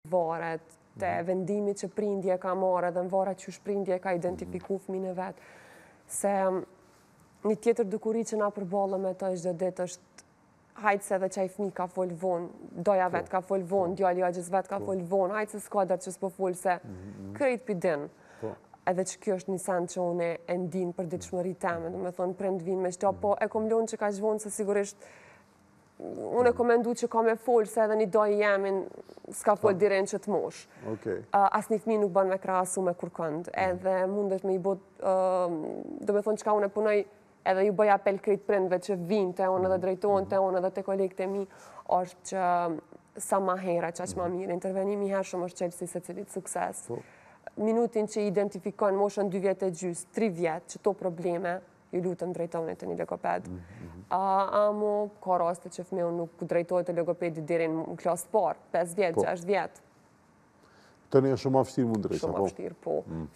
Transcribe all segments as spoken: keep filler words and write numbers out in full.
varet te vendimi që prindje ka marrë dhe në varet që shprindje ka identifiku fëmin e vetë. Se një tjetër dukuri që na përballëm me të çdo ditë është hajtë se edhe qaj fëmi ka folë vonë, doja vetë ka folë vonë, djali agjës vetë ka folë vonë, hajtë se s'ka dar që s'po folë se krejt pidin. Edhe që kjo është një send që une e ndinë për ditëshmëri teme, dhe me thonë prind vinë me shto, po e kom lonë që ka zhvonë se sigurisht unë e kom mendu që ka me folë se edhe një doj jemin s'ka folë diren që të mosh. As një fëmi nuk bën me krasu me kur kënd, edhe mund është me i bot, dhe me thonë që ka unë e punoj edhe ju bëj apel krejt prindve që vinë të unë edhe drejtojnë të unë edhe të kolegët e mi, është që sa ma hera që aq ma mirë, intervenimi her shumë është qelësi se cilit sukses. Minutin që identifikojnë moshën dy vjetë e gjys, tri vjetë, që to probleme, ju lutëm drejtojnë të një logoped. Amo, ka raste që fëmiju nuk drejtojnë të logopedi dirin në klasë parë, pesë vjetë, gjashtë vjetë. Të një shumë afshtirë mund drejta, po? Shumë afshtirë, po.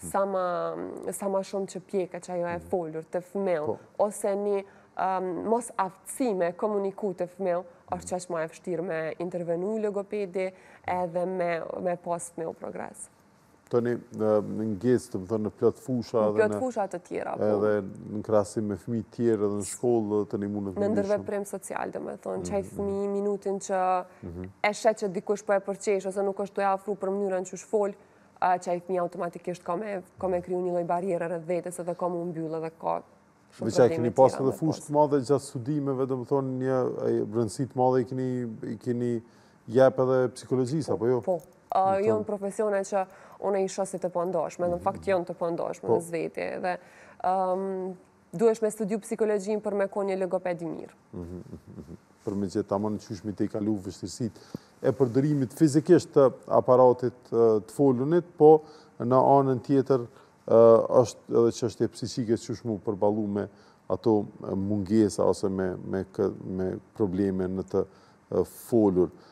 Sa ma shumë që pjeke që ajo e folur të fëmiju, ose një mos aftësime komuniku të fëmiju, është që është ma e fështirë me intervenu logopedi edhe me pas fëmiju progres. Të një në ngesë, të më thënë, në plot fusha në plot fusha të tjera, po. Edhe në krasim me fëmi tjerë edhe në shkollë, të një mundët në ndërveprim social, dhe me thonë, qaj fëmi minutin që e shet që dikush po e përqesh, ose nuk është të e afru për mënyrën që shfolë, qaj fëmi automatikisht ka me kryu një loj barjerë rreth vetës edhe ka mu mbyllë edhe ka shumë probleme tjera. Dhe që keni pas edhe fushë të madhe gjatë studimeve, dhe me thonë, një rëndësit madhe i keni jep edhe psikologjisë, apo jo? Po. Jo në profesione që unë i shosit të pëndoshme, në fakt jonë të pëndoshme në zveti, dhe duesh me studiu psikologjin për me ko një logopedi mirë. Për me gjithë tamon në qyshmi të i kalu vështirësit e përdërimit fizikisht të aparatit të folunit, po në anën tjetër është edhe që është e psikike që shmu përbalu me ato mungesa ose me probleme në të folur.